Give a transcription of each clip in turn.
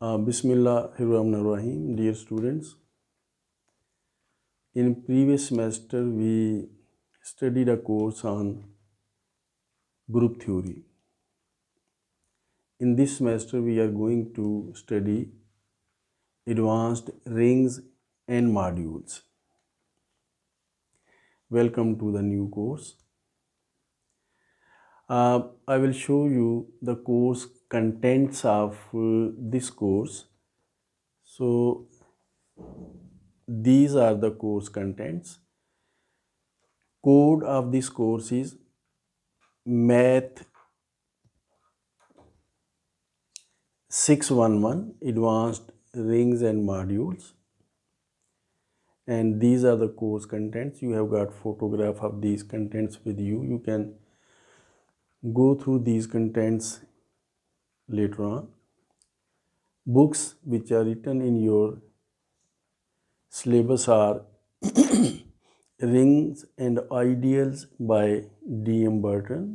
Bismillahirrahmanirrahim, dear students. In previous semester, we studied a course on group theory. In this semester, we are going to study advanced rings and modules. Welcome to the new course. I will show you the course contents of this course. So, these are the course contents. Code of this course is Math 611 Advanced Rings and Modules, and these are the course contents. You have got photograph of these contents with you. You can go through these contents later on. Books which are written in your syllabus are Rings and Ideals by D.M. Burton,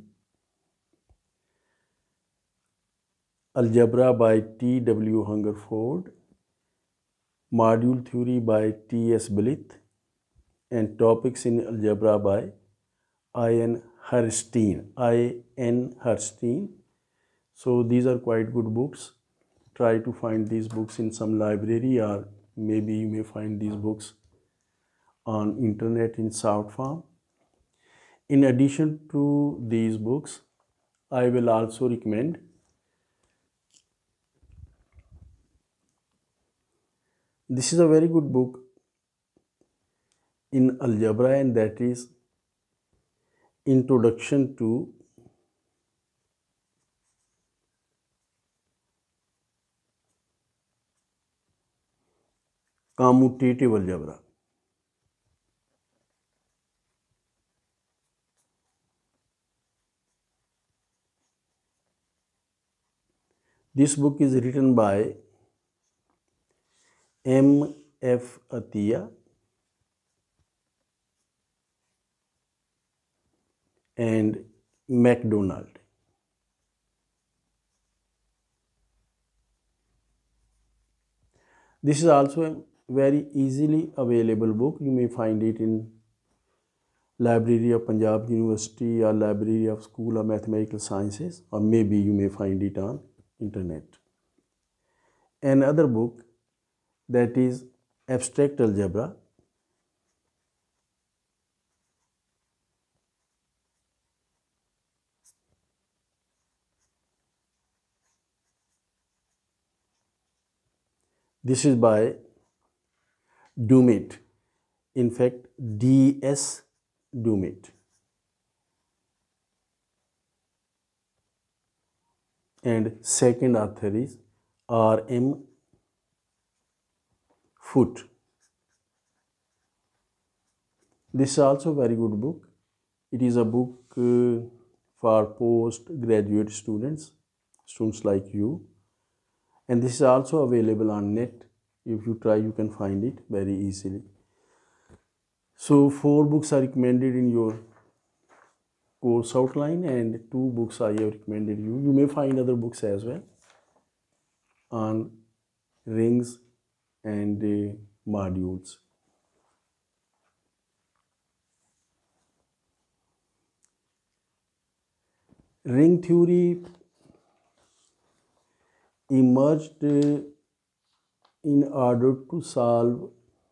Algebra by T.W. Hungerford, Module Theory by T.S. Blyth, and Topics in Algebra by I.N. Herstein. So these are quite good books. Try to find these books in some library, or maybe you may find these books on internet in soft form. In addition to these books, I will also recommend this is a very good book in algebra, and that is Introduction to Commutative Algebra. This book is written by M. F. Atiyah and MacDonald. This is also a very easily available book. You may find it in Library of Punjab University or Library of School of Mathematical Sciences, or maybe you may find it on internet. Another book, that is Abstract Algebra. This is by Dumit. In fact, D.S. Dumit. And second author is R.M. Foote. This is also a very good book. It is a book for postgraduate students like you. And this is also available on net. If you try, you can find it very easily. So 4 books are recommended in your course outline, and 2 books I have recommended you. You may find other books as well on rings and modules. Ring theory emerged in order to solve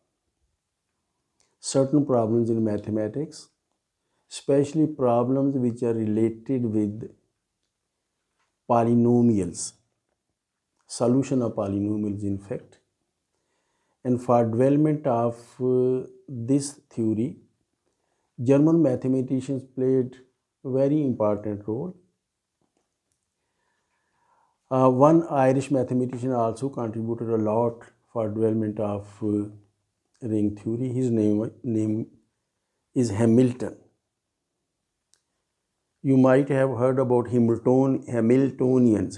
certain problems in mathematics, especially problems which are related with polynomials, solution of polynomials in fact. And for development of this theory, German mathematicians played a very important role. One Irish mathematician also contributed a lot for development of ring theory. His name is Hamilton. You might have heard about Hamiltonians.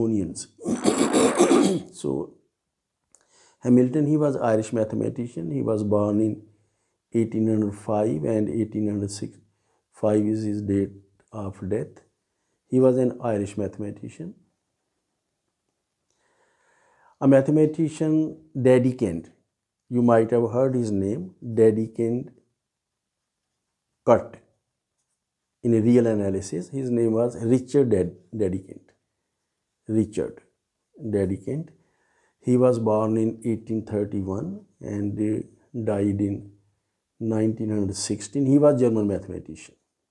So Hamilton, he was Irish mathematician. He was born in 1805 and 1806. 5 is his date of death. He was an Irish mathematician. A mathematician, Dedekind, you might have heard his name, Dedekind Kurt. In a real analysis, his name was Richard Dedekind. Richard Dedekind. He was born in 1831 and died in 1916. He was German mathematician.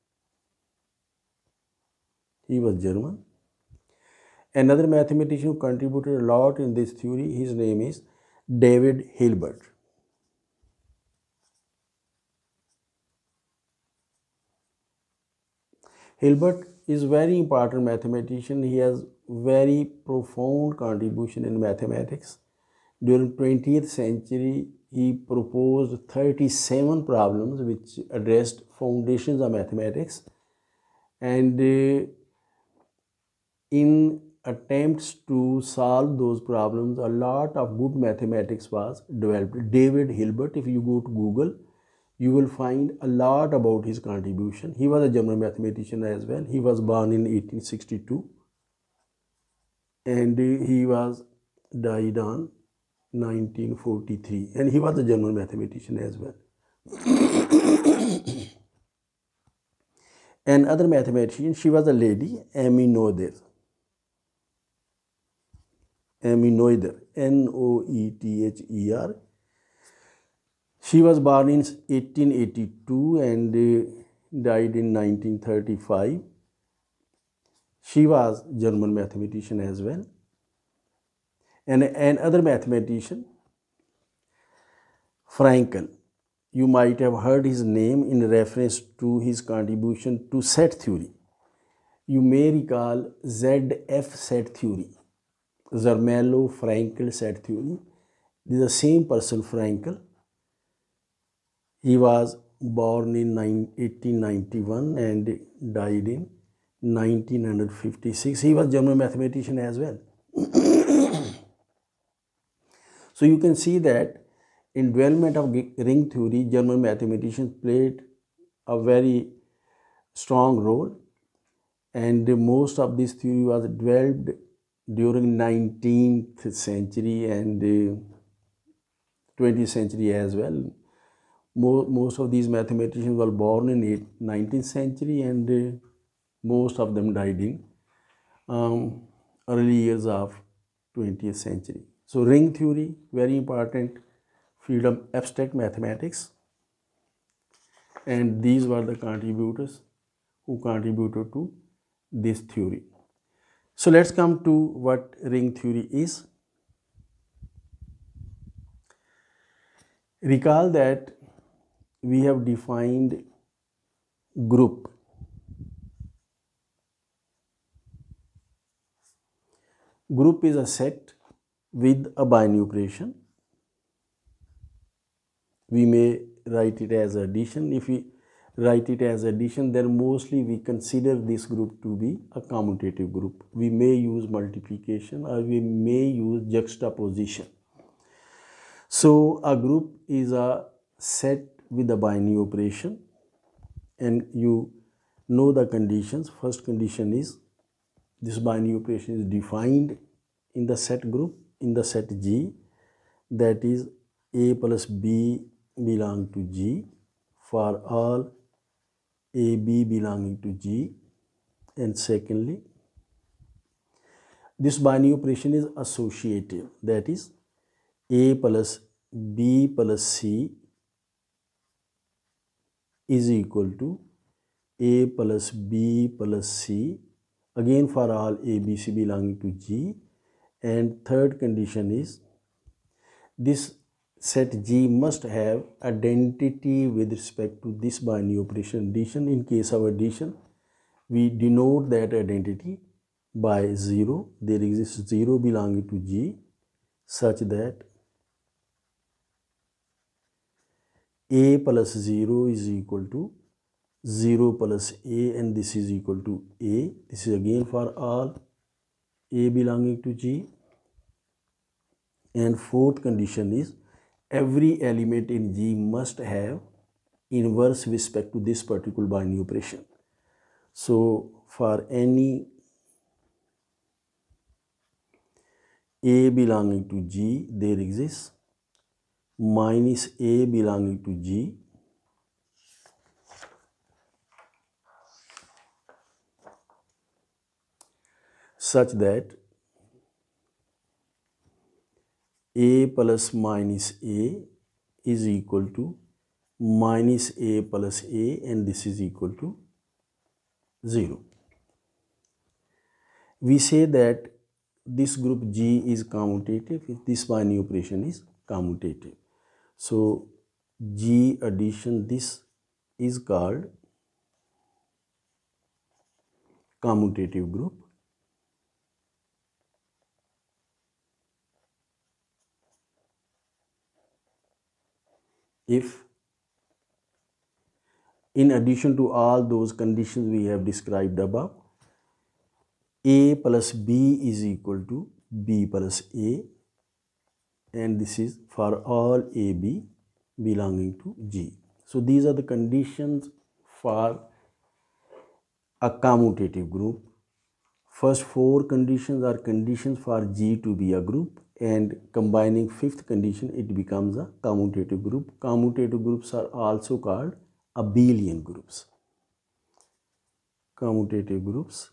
He was German. Another mathematician who contributed a lot in this theory, his name is David Hilbert. Hilbert is very important mathematician. He has very profound contribution in mathematics. During 20th century, he proposed 37 problems which addressed foundations of mathematics, and in attempts to solve those problems, a lot of good mathematics was developed. David Hilbert, if you go to Google, you will find a lot about his contribution. He was a German mathematician as well. He was born in 1862 and he was died on 1943, and he was a German mathematician as well. Another mathematician, she was a lady, Amy Noether. Amy Noether, Noether. She was born in 1882 and died in 1935. She was German mathematician as well. And another mathematician, Frankel. You might have heard his name in reference to his contribution to set theory. You may recall ZF set theory, Zermelo-Frankel set theory. This is the same person, Frankel. He was born in 1891 and died in 1956. He was German mathematician as well. So you can see that in development of ring theory, German mathematicians played a very strong role, and most of this theory was developed during 19th century and 20th century as well. Most of these mathematicians were born in 19th century and most of them died in early years of 20th century. So ring theory, very important field of abstract mathematics, and these were the contributors who contributed to this theory. So let's come to what ring theory is. Recall that we have defined group. Group is a set with a binary operation. We may write it as addition. If we write it as addition, then mostly we consider this group to be a commutative group. We may use multiplication or we may use juxtaposition. So a group is a set with a binary operation, and you know the conditions. First condition is this binary operation is defined in the set group, in the set G, that is A plus B belong to G for all AB belonging to G. And secondly, this binary operation is associative, that is A plus B plus C is equal to A plus B plus C, again for all ABC belonging to G. And third condition is this set G must have identity with respect to this binary operation addition. In case of addition, we denote that identity by 0. There exists 0 belonging to G such that A plus 0 is equal to 0 plus A, and this is equal to A. This is again for all A belonging to G. And fourth condition is every element in G must have inverse with respect to this particular binary operation. So for any A belonging to G, there exists minus A belonging to G such that A plus minus A is equal to minus A plus A, and this is equal to 0. We say that this group G is commutative if this binary operation is commutative. So G addition, this is called commutative group. If in addition to all those conditions we have described above, A plus B is equal to B plus A, and this is for all AB belonging to G. So these are the conditions for a commutative group. First 4 conditions are conditions for G to be a group, and combining 5th condition it becomes a commutative group. Commutative groups are also called abelian groups. Commutative groups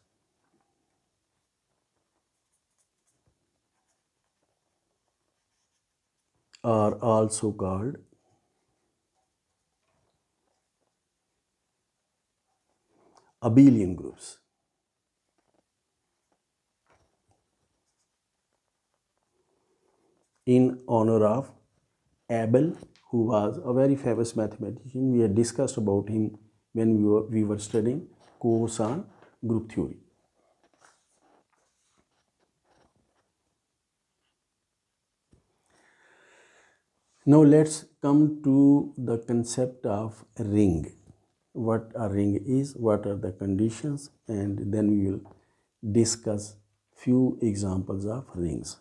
are also called abelian groups. In honor of Abel, who was a very famous mathematician, we had discussed about him when we were studying course on group theory. Now let's come to the concept of ring. What a ring is, what are the conditions, and then we will discuss few examples of rings.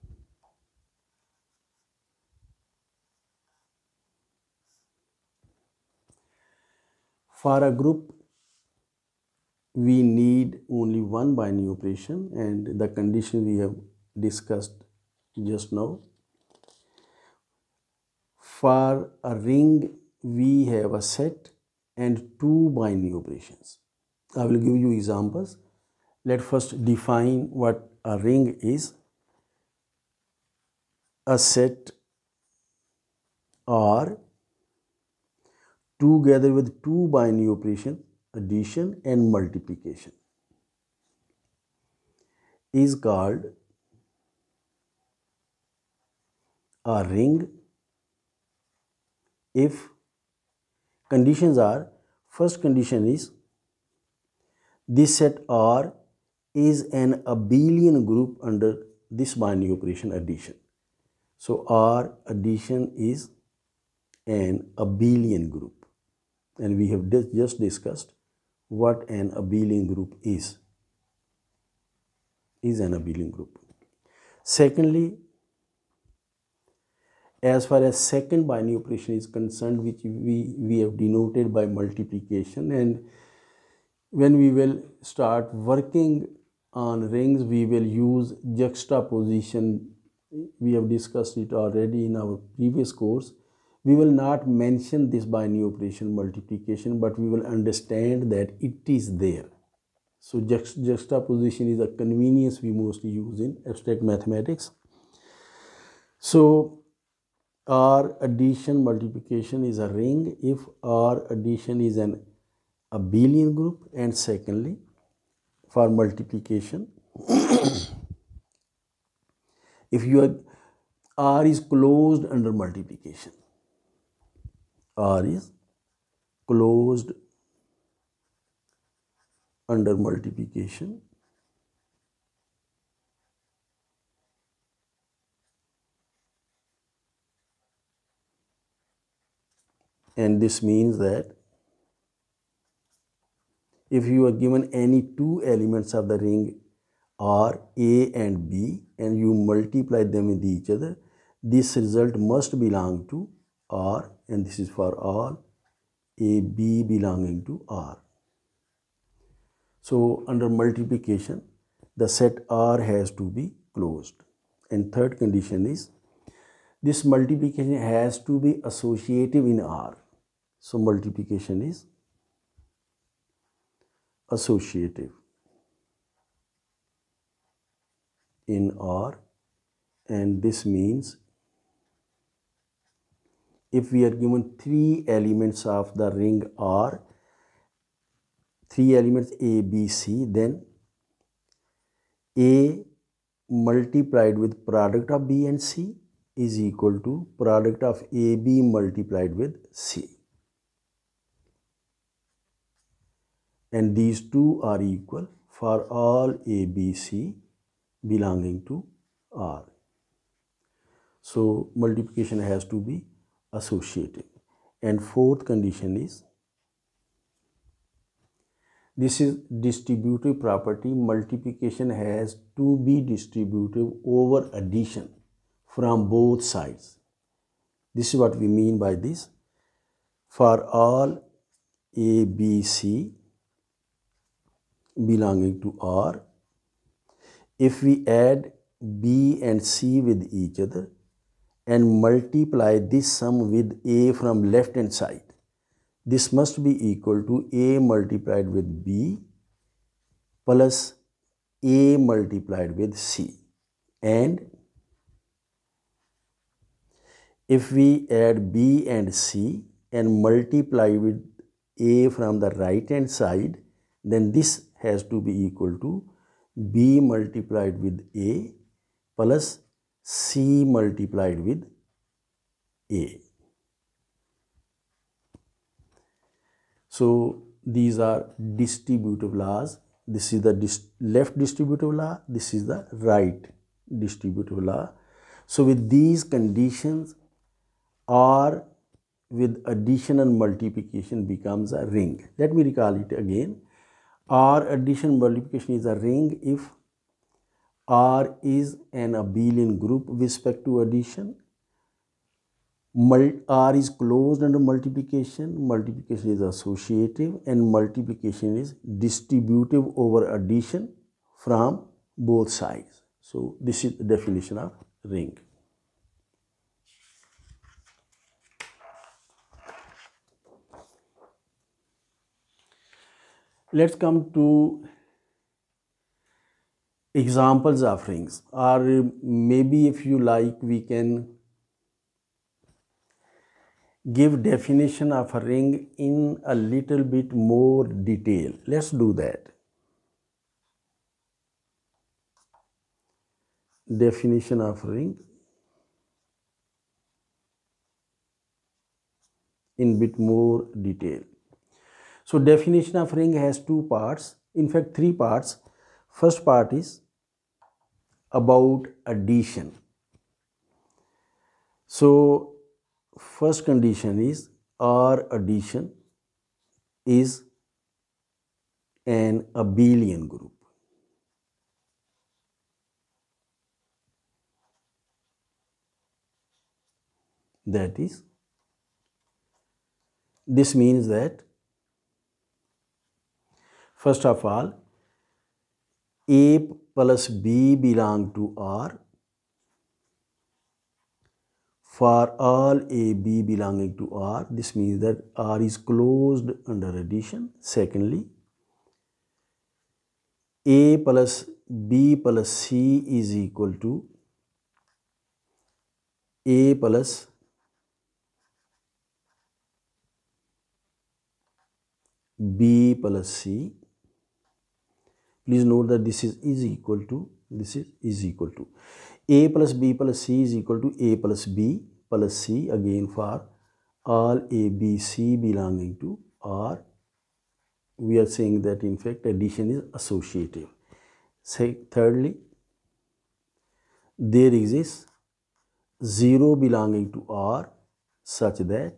For a group, we need only one binary operation, and the condition we have discussed just now. For a ring, we have a set and 2 binary operations. I will give you examples. Let's first define what a ring is. A set R together with 2 binary operations, addition and multiplication, is called a ring if conditions are, first condition is this set R is an abelian group under this binary operation addition. So R addition is an abelian group, and we have just discussed what an abelian group is an abelian group. Secondly, as far as second binary operation is concerned, which we have denoted by multiplication, and when we will start working on rings, we will use juxtaposition. We have discussed it already in our previous course. We will not mention this binary operation multiplication, but we will understand that it is there. So juxtaposition is a convenience we mostly use in abstract mathematics. So R addition multiplication is a ring if R addition is an abelian group, and secondly, for multiplication, if R is closed under multiplication, R is closed under multiplication, and this means that if you are given any 2 elements of the ring R, A and B, and you multiply them with each other, this result must belong to R, and this is for all A, B belonging to R. So under multiplication, the set R has to be closed, And third condition is this multiplication has to be associative in R. So multiplication is associative in R, and this means if we are given three elements of the ring R, three elements A, B, C, then A multiplied with product of B and C is equal to product of AB multiplied with C. And these two are equal for all A, B, C belonging to R. So multiplication has to be associative. And fourth condition is, this is distributive property, multiplication has to be distributive over addition from both sides. This is what we mean by this. For all A, B, C belonging to R, if we add B and C with each other and multiply this sum with A from left hand side, this must be equal to A multiplied with B plus A multiplied with C. And if we add B and C and multiply with A from the right hand side, then this has to be equal to B multiplied with A plus C multiplied with A. So these are distributive laws. This is the left distributive law. This is the right distributive law. So with these conditions, R with addition and multiplication becomes a ring. Let me recall it again. R addition multiplication is a ring if R is an abelian group with respect to addition. R is closed under multiplication. Multiplication is associative and multiplication is distributive over addition from both sides. So this is the definition of ring. Let's come to examples of rings, or maybe if you like we can give definition of a ring in a little bit more detail. Let's do that. Definition of ring in bit more detail. So definition of ring has two parts, in fact three parts. First part is about addition. So first condition is R addition is an abelian group. That is, this means that first of all, A plus B belong to R for all A, B belonging to R. This means that R is closed under addition. Secondly, A plus B plus C is equal to A plus B plus C. Please note that this is equal to, this is equal to. A plus B plus C is equal to A plus B plus C, again for all A, B, C belonging to R. We are saying that in fact addition is associative. Thirdly, there exists 0 belonging to R such that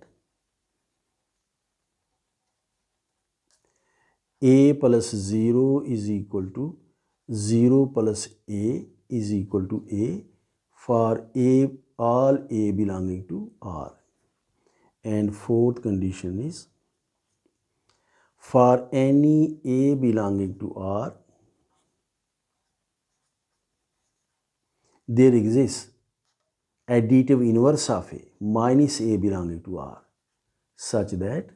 A plus 0 is equal to 0 plus A is equal to A for A, all A belonging to R. And fourth condition is for any A belonging to R, there exists additive inverse of A minus A belonging to R such that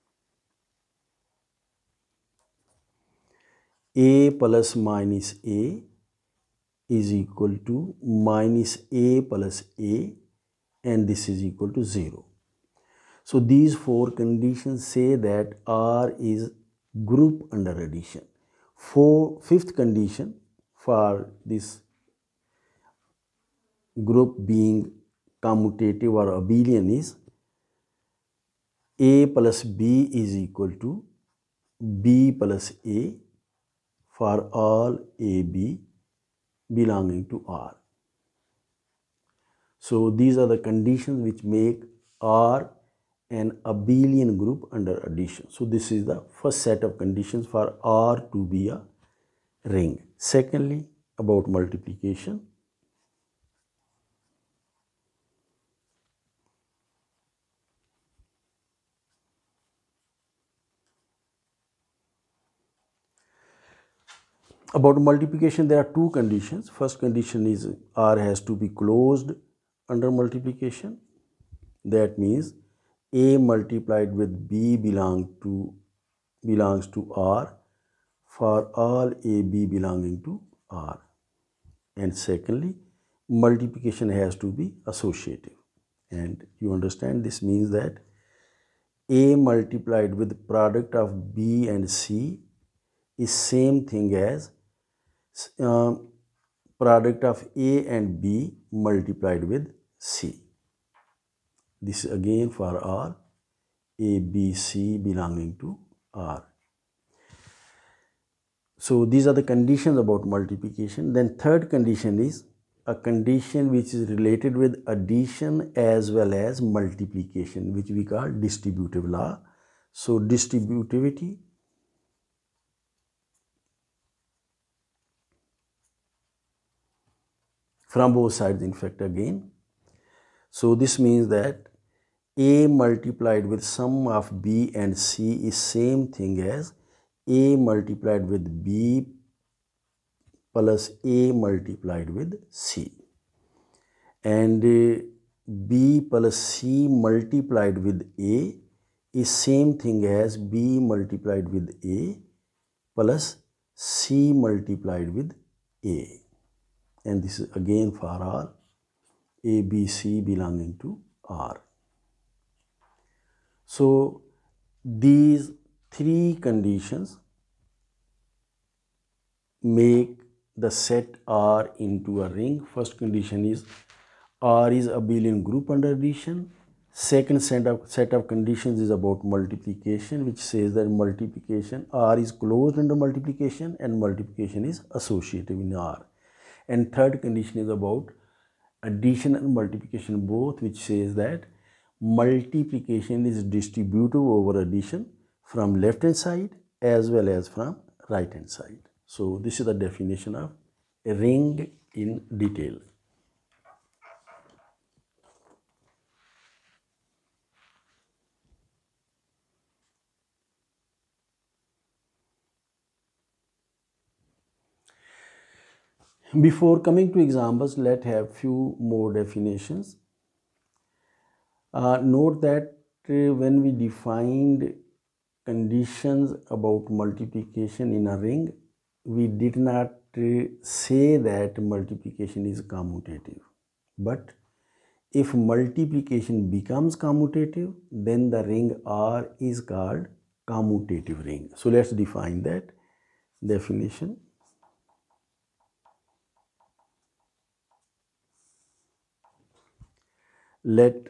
A plus minus A is equal to minus A plus A, and this is equal to 0. So these four conditions say that R is group under addition. Fifth condition for this group being commutative or abelian is A plus B is equal to B plus A for all AB belonging to R. So these are the conditions which make R an abelian group under addition. So this is the first set of conditions for R to be a ring. Secondly, about multiplication. About multiplication, there are two conditions. First condition is R has to be closed under multiplication. That means A multiplied with B belongs to R for all AB belonging to R. And secondly, multiplication has to be associative. And you understand this means that A multiplied with product of B and C is same thing as product of A and B multiplied with C. This is again for all A, B, C belonging to R. So these are the conditions about multiplication. Then third condition is a condition which is related with addition as well as multiplication, which we call distributive law. So distributivity from both sides, in fact, again. So this means that A multiplied with sum of B and C is same thing as A multiplied with B plus A multiplied with C. And B plus C multiplied with A is same thing as B multiplied with A plus C multiplied with A. And this is again for all A, B, C belonging to R. So these three conditions make the set R into a ring. First condition is R is abelian group under addition. Second set of conditions is about multiplication, which says that multiplication R is closed under multiplication and multiplication is associative in R. And third condition is about addition and multiplication both, which says that multiplication is distributive over addition from left hand side as well as from right hand side. So this is the definition of a ring in detail. Before coming to examples, let's have few more definitions. Note that when we defined conditions about multiplication in a ring, we did not say that multiplication is commutative. But if multiplication becomes commutative, then the ring R is called commutative ring. So let's define that definition. Let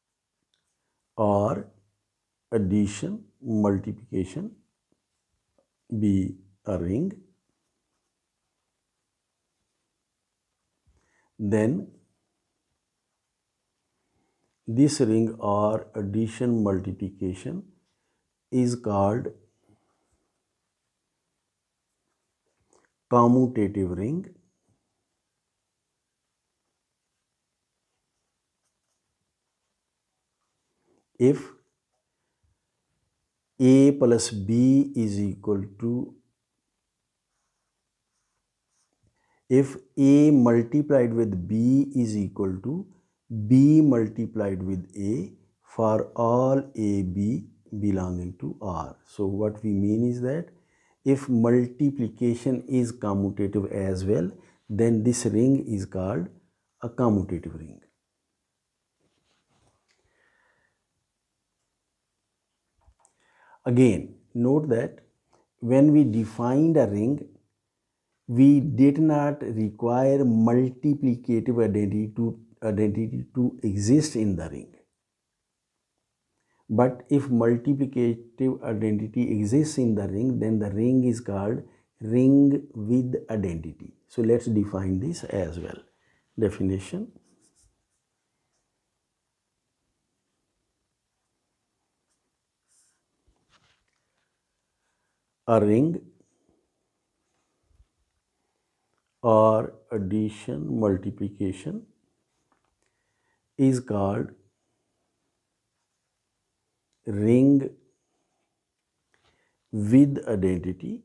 R addition multiplication be a ring, then this ring R addition multiplication is called commutative ring. If A plus B is equal to if A multiplied with B is equal to B multiplied with A for all AB belonging to R. So what we mean is that if multiplication is commutative as well, then this ring is called a commutative ring. Again, note that when we defined a ring, we did not require multiplicative identity to exist in the ring. But if multiplicative identity exists in the ring, then the ring is called ring with identity. So let's define this as well. Definition. A ring or addition multiplication is called ring with identity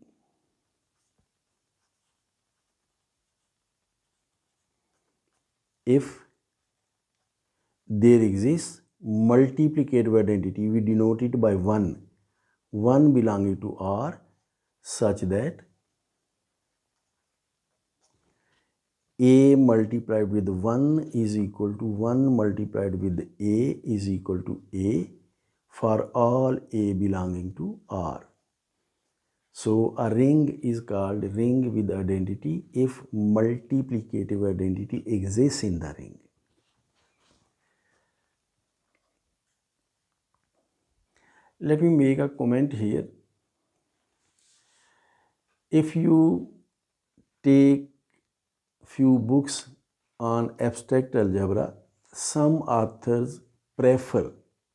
if there exists multiplicative identity. We denote it by 1 belonging to R, such that A multiplied with 1 is equal to 1 multiplied with A is equal to A for all A belonging to R. So a ring is called ring with identity if multiplicative identity exists in the ring. Let me make a comment here. If you take few books on abstract algebra, some authors prefer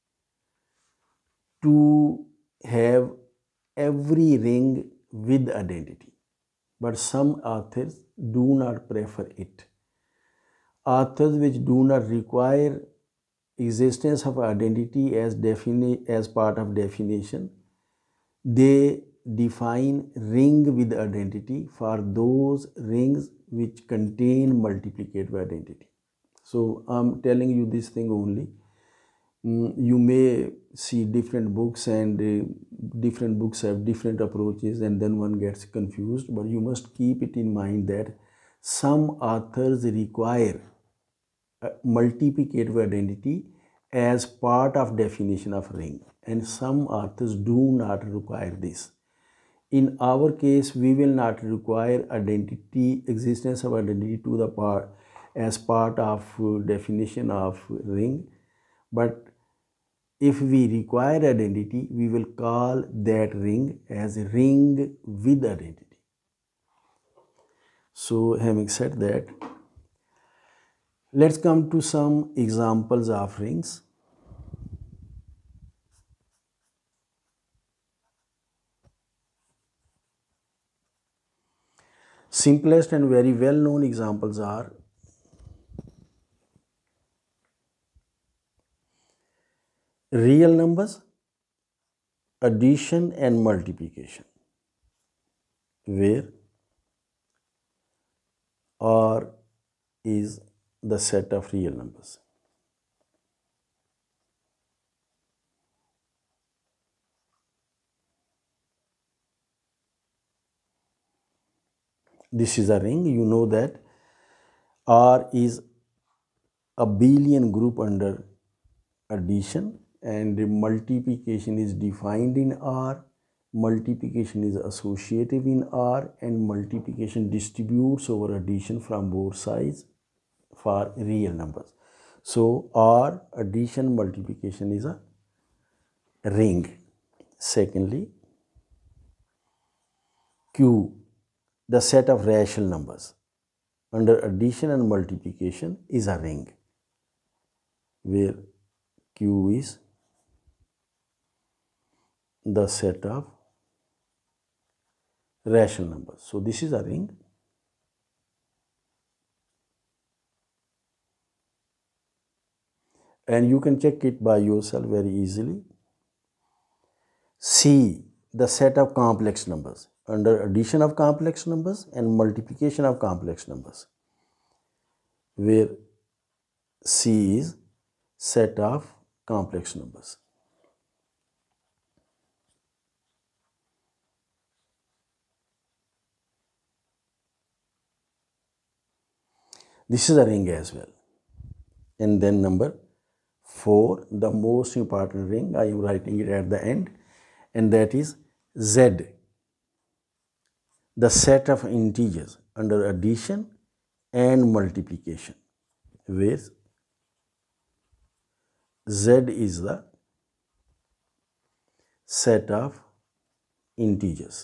to have every ring with identity, but some authors do not prefer it. Authors which do not require existence of identity as part of definition, they define ring with identity for those rings which contain multiplicative identity. So I'm telling you this thing only. You may see different books, and different books have different approaches, and then one gets confused, but you must keep it in mind that some authors require multiplicative identity as part of definition of ring, and some authors do not require this. In our case, we will not require existence of identity to the part as part of definition of ring, but if we require identity, we will call that ring as a ring with identity. So having said that, let's come to some examples of rings. Simplest and very well known examples are real numbers, addition and multiplication, where R is the set of real numbers. This is a ring. You know that R is a abelian group under addition, and multiplication is defined in R, multiplication is associative in R, and multiplication distributes over addition from both sides for real numbers. So R, addition, multiplication is a ring. Secondly, Q, the set of rational numbers under addition and multiplication, is a ring, where Q is the set of rational numbers. So this is a ring. And you can check it by yourself very easily. C, the set of complex numbers. under addition of complex numbers and multiplication of complex numbers, where C is set of complex numbers. This is a ring as well. And then number 4, the most important ring, I am writing it at the end, and that is Z, the set of integers under addition and multiplication, where Z is the set of integers.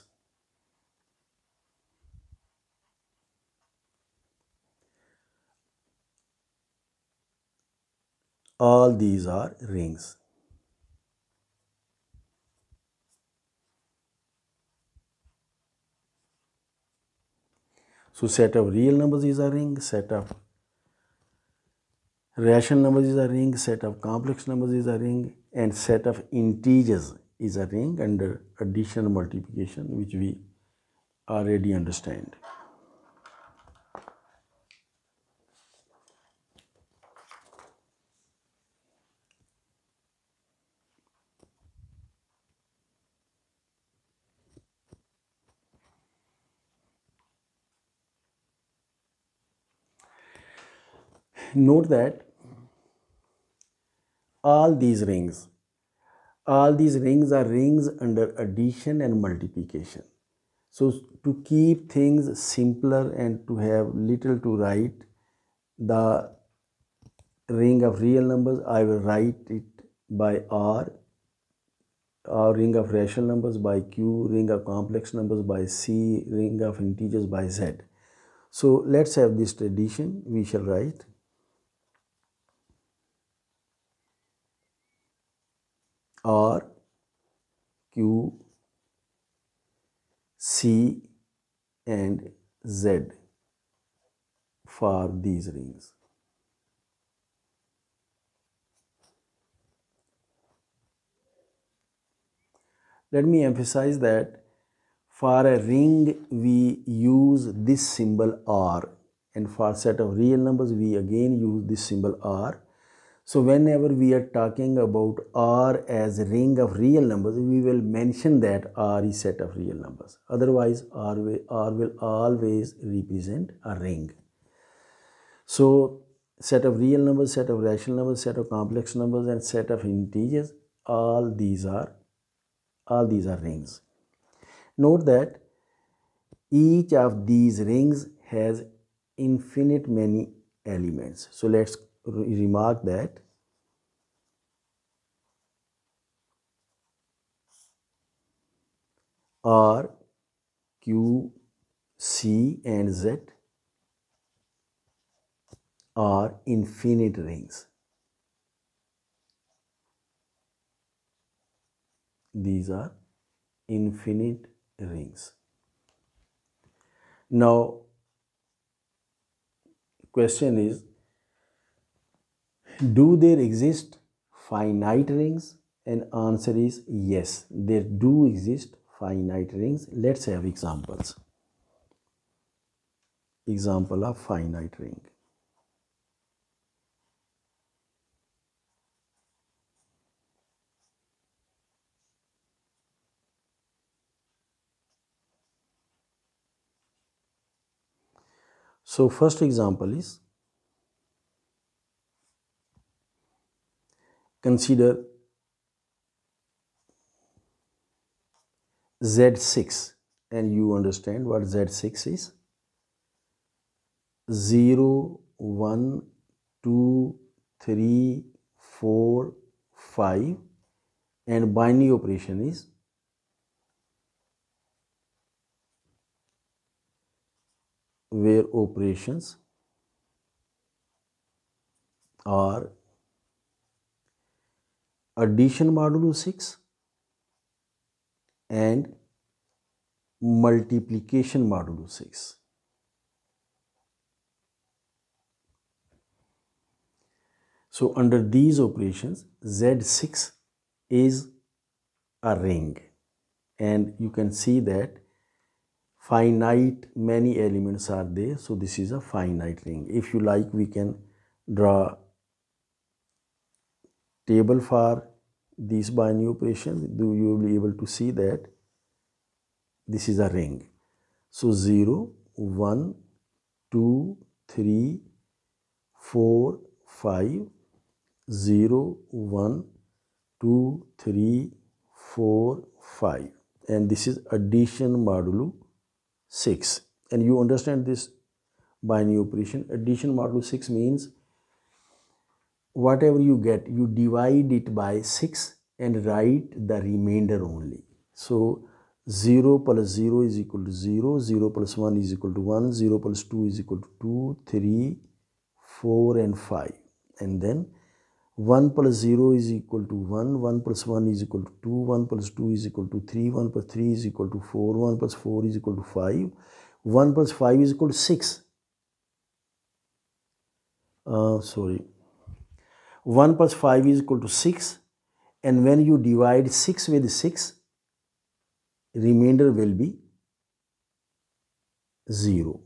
All these are rings. So set of real numbers is a ring, set of rational numbers is a ring, set of complex numbers is a ring, and set of integers is a ring under addition and multiplication, which we already understand. Note that all these rings are rings under addition and multiplication. So to keep things simpler and to have little to write, the ring of real numbers, I will write it by R, ring of rational numbers by Q, ring of complex numbers by C, ring of integers by Z. So let's have this tradition. We shall write R, Q, C and Z for these rings. Let me emphasize that for a ring we use this symbol R, and for set of real numbers we again use this symbol R. So whenever we are talking about R as a ring of real numbers, we will mention that R is set of real numbers. Otherwise, R will always represent a ring. So set of real numbers, set of rational numbers, set of complex numbers, and set of integers, all these are rings. Note that each of these rings has infinite many elements. So let's remark that R, Q, C and Z are infinite rings. These are infinite rings. Now, question is, do there exist finite rings? And answer is yes, there do exist finite rings. Let's have examples. Example of finite ring. So first example is, consider Z6, and you understand what Z6 is. 0, 1, 2, 3, 4, 5, and binary operation is where operations are addition modulo 6 and multiplication modulo 6. So under these operations, Z6 is a ring, and you can see that finite many elements are there, so this is a finite ring. If you like, we can draw table for these binary operations. You will be able to see that this is a ring. So 0, 1, 2, 3, 4, 5, 0, 1, 2, 3, 4, 5, and this is addition modulo 6. And you understand this binary operation. Addition modulo 6 means whatever you get, you divide it by 6 and write the remainder only. So 0 plus 0 is equal to 0, 0 plus 1 is equal to 1, 0 plus 2 is equal to 2, 3, 4 and 5. And then 1 plus 0 is equal to 1, 1 plus 1 is equal to 2, 1 plus 2 is equal to 3, 1 plus 3 is equal to 4, 1 plus 4 is equal to 5, 1 plus 5 is equal to 6. 1 plus 5 is equal to 6, and when you divide 6 with 6, remainder will be 0.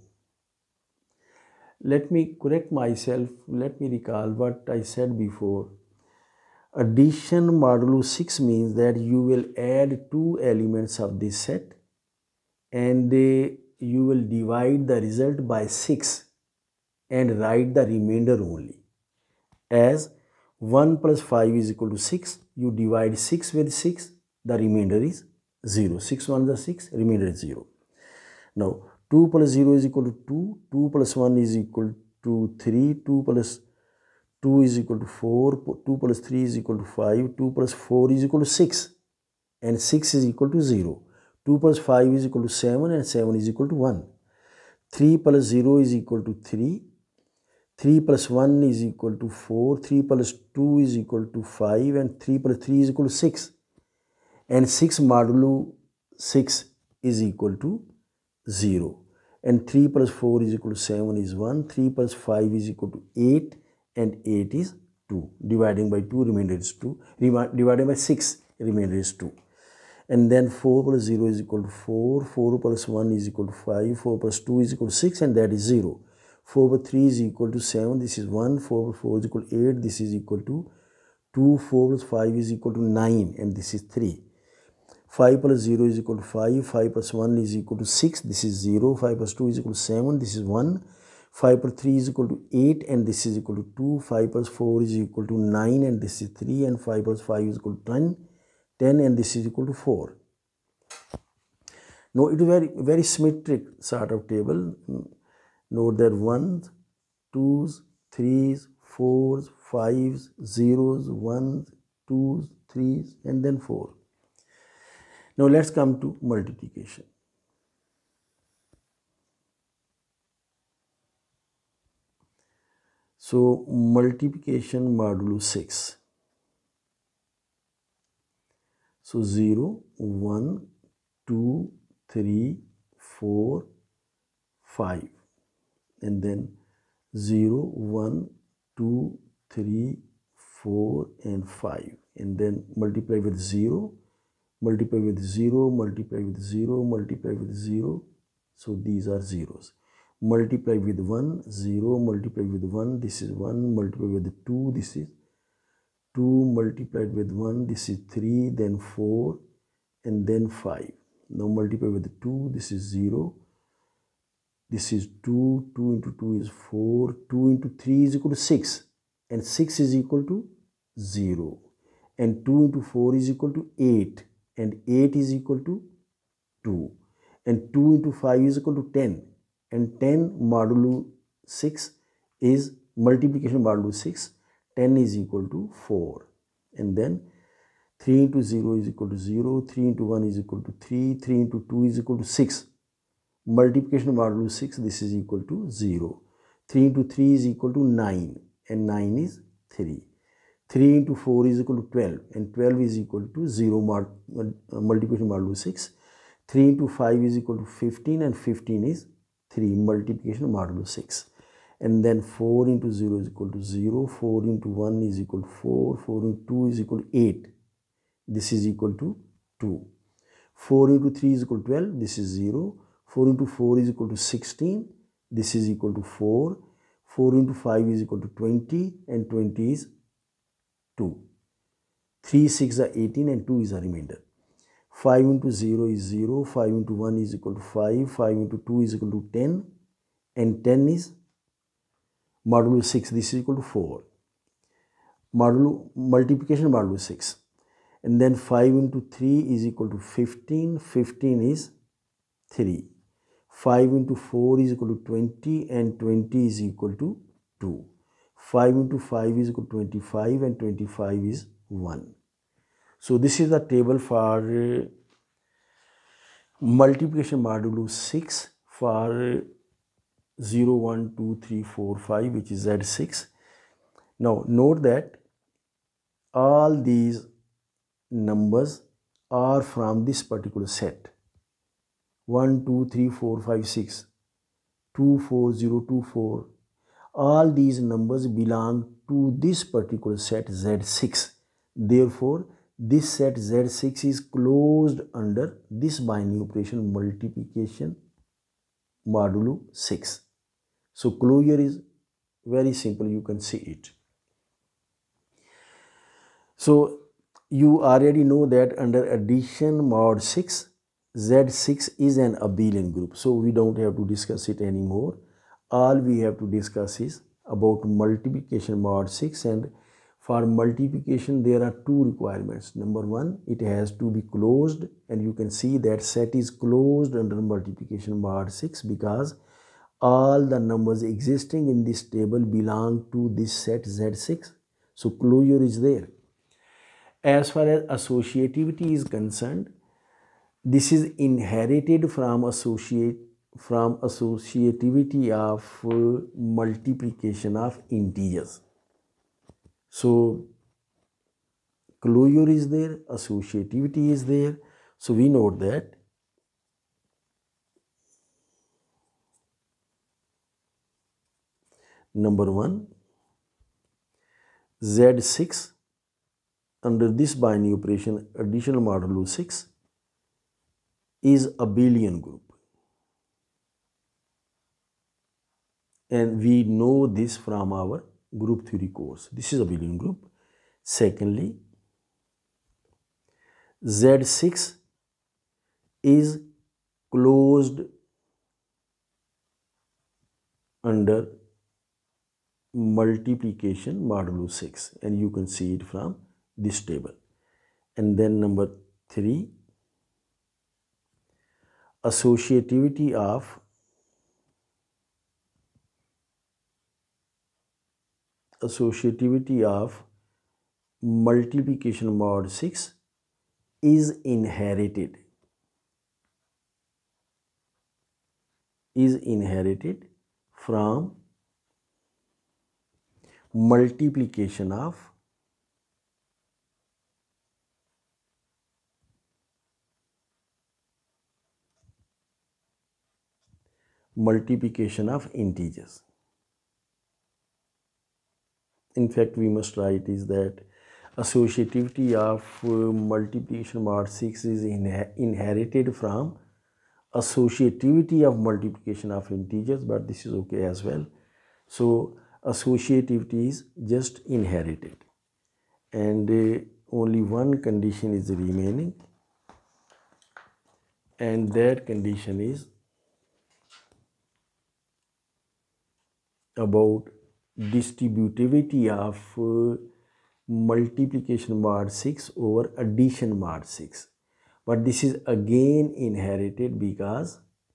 Let me correct myself. Let me recall what I said before. Addition modulo 6 means that you will add two elements of this set and you will divide the result by 6 and write the remainder only. As 1 plus 5 is equal to 6, you divide 6 with 6, the remainder is 0. 6 1 is 6, remainder is 0. Now 2 plus 0 is equal to 2, 2 plus 1 is equal to 3, 2 plus 2 is equal to 4, 2 plus 3 is equal to 5, 2 plus 4 is equal to 6, and 6 is equal to 0. 2 plus 5 is equal to 7, and 7 is equal to 1. 3 plus 0 is equal to 3, 3 plus 1 is equal to 4, 3 plus 2 is equal to 5, and 3 plus 3 is equal to 6. And 6 modulo 6 is equal to 0. And 3 plus 4 is equal to 7 is 1, 3 plus 5 is equal to 8, and 8 is 2. Dividing by 2, remainder is 2. Divided by 6, remainder is 2. And then 4 plus 0 is equal to 4, 4 plus 1 is equal to 5, 4 plus 2 is equal to 6, and that is 0. 4 plus 3 is equal to 7, this is 1, 4 plus 4 is equal to 8, this is equal to 2, 4 plus 5 is equal to 9, and this is 3. 5 plus 0 is equal to 5, 5 plus 1 is equal to 6, this is 0, 5 plus 2 is equal to 7, this is 1, 5 plus 3 is equal to 8, and this is equal to 2, 5 plus 4 is equal to 9, and this is 3, and 5 plus 5 is equal to 10, and this is equal to 4. Now, it is very symmetric sort of table. Note that 1s, 2s, 3s, 4s, 5s, 0s, 1s, 2s, 3s, and then 4. Now, let's come to multiplication. So, multiplication modulo 6. So, 0, 1, 2, 3, 4, 5. And then 0, 1, 2, 3, 4, and 5. And then multiply with 0, multiply with 0, multiply with 0, multiply with 0. So these are zeros. Multiply with 1, 0, multiply with 1, this is 1, multiply with 2, this is 2, multiplied with 1, this is 3, then 4, and then 5. Now multiply with 2, this is 0, this is 2, 2 into 2 is 4, 2 into 3 is equal to 6, and 6 is equal to 0, and 2 into 4 is equal to 8, and 8 is equal to 2, and 2 into 5 is equal to 10, and 10 modulo 6 is multiplication modulo 6, 10 is equal to 4, and then 3 into 0 is equal to 0, 3 into 1 is equal to 3, 3 into 2 is equal to 6, multiplication modulo 6, this is equal to 0, 3 into 3 is equal to 9, and 9 is 3, 3 into 4 is equal to 12, and 12 is equal to 0 multiplication modulo 6, 3 into 5 is equal to 15, and 15 is 3 multiplication modulo 6. And then 4 into 0 is equal to 0, 4 into 1 is equal to 4, 4 into 2 is equal to 8, this is equal to 2. 4 into 3 is equal to 12, this is 0, 4 into 4 is equal to 16. This is equal to 4. 4 into 5 is equal to 20 and 20 is 2. 3 6 are 18 and 2 is a remainder. 5 into 0 is 0. 5 into 1 is equal to 5. 5 into 2 is equal to 10 and 10 is modulo 6. This is equal to 4. Multiplication modulo 6. And then 5 into 3 is equal to 15. 15 is 3. 5 into 4 is equal to 20 and 20 is equal to 2. 5 into 5 is equal to 25 and 25 is 1. So this is the table for multiplication modulo 6 for 0, 1, 2, 3, 4, 5, which is Z6. Now note that all these numbers are from this particular set. 1, 2, 3, 4, 5, 6, 2, 4, 0, 2, 4. All these numbers belong to this particular set Z6. Therefore, this set Z6 is closed under this binary operation multiplication modulo 6. So closure is very simple, you can see it. So you already know that under addition mod 6, Z6 is an abelian group. So we don't have to discuss it anymore. All we have to discuss is about multiplication mod 6, and for multiplication there are two requirements. Number one, it has to be closed, and you can see that set is closed under multiplication mod 6 because all the numbers existing in this table belong to this set Z6. So closure is there. As far as associativity is concerned, this is inherited from associativity of multiplication of integers. So closure is there, associativity is there. So we note that number one, Z6 under this binary operation additional modulo 6 is abelian group, and we know this from our group theory course. This is abelian group. Secondly, Z6 is closed under multiplication modulo 6, and you can see it from this table. And then number 3, associativity of multiplication mod 6 is inherited from multiplication of integers. In fact, we must write is that associativity of multiplication mod 6 is inherited from associativity of multiplication of integers, but this is okay as well. So associativity is just inherited, and only one condition is remaining, and that condition is about distributivity of multiplication mod 6 over addition mod 6. But this is again inherited because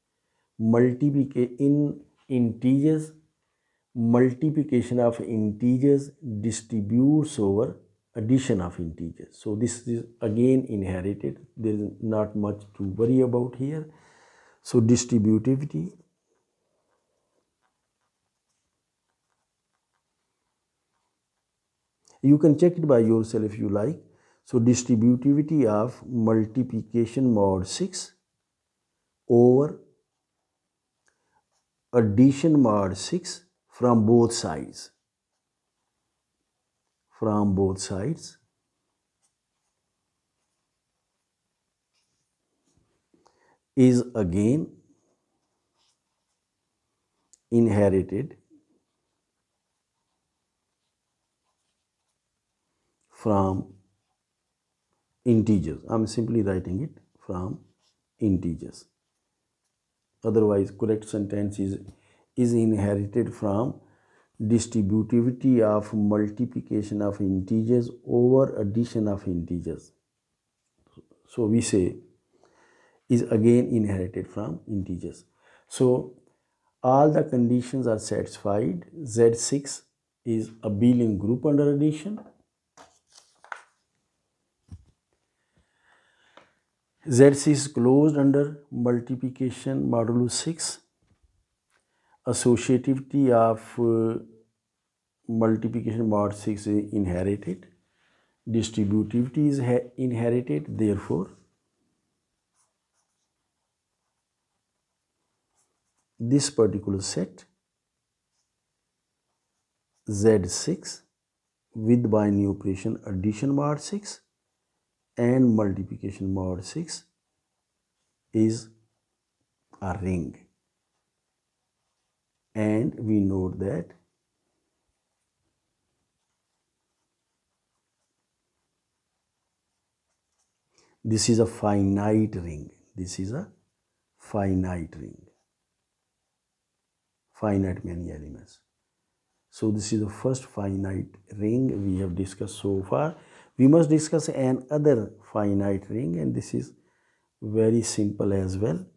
in integers, multiplication of integers distributes over addition of integers. So this is again inherited. There is not much to worry about here. So distributivity you can check it by yourself if you like. So distributivity of multiplication mod 6 over addition mod 6 from both sides. Is again inherited from integers. I'm simply writing it from integers. Otherwise, correct sentence is inherited from distributivity of multiplication of integers over addition of integers. So we say is again inherited from integers. So all the conditions are satisfied. Z6 is abelian group under addition. Z6 is closed under multiplication modulo 6. Associativity of multiplication mod 6 is inherited. Distributivity is inherited. Therefore, this particular set Z6 with binary operation addition mod 6 and multiplication mod 6 is a ring. And we note that this is a finite ring. This is a finite ring. Finite many elements. So this is the first finite ring we have discussed so far. We must discuss another finite ring, and this is very simple as well.